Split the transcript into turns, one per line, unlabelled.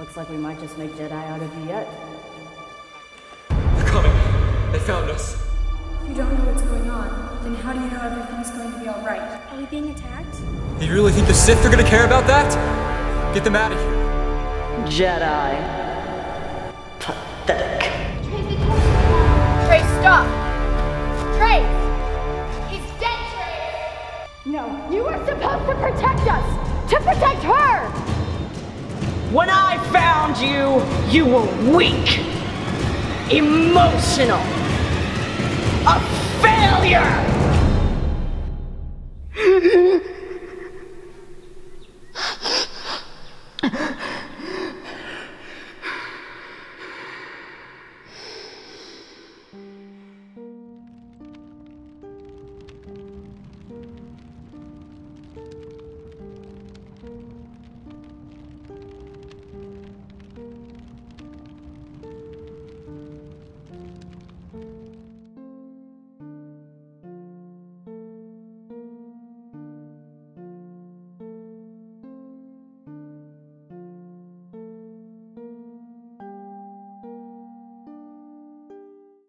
Looks like we might just make Jedi out of you yet.
They're coming. They found us.
If you don't know what's going on, then how do you know everything's going to be alright?
Are we being attacked?
You really think the Sith are gonna care about that? Get them out of here.
Jedi. Pathetic.
Trace, stop! Trace! He's dead, Trace!
No, you were supposed to protect us! To protect her!
When I found you, you were weak, emotional, a failure!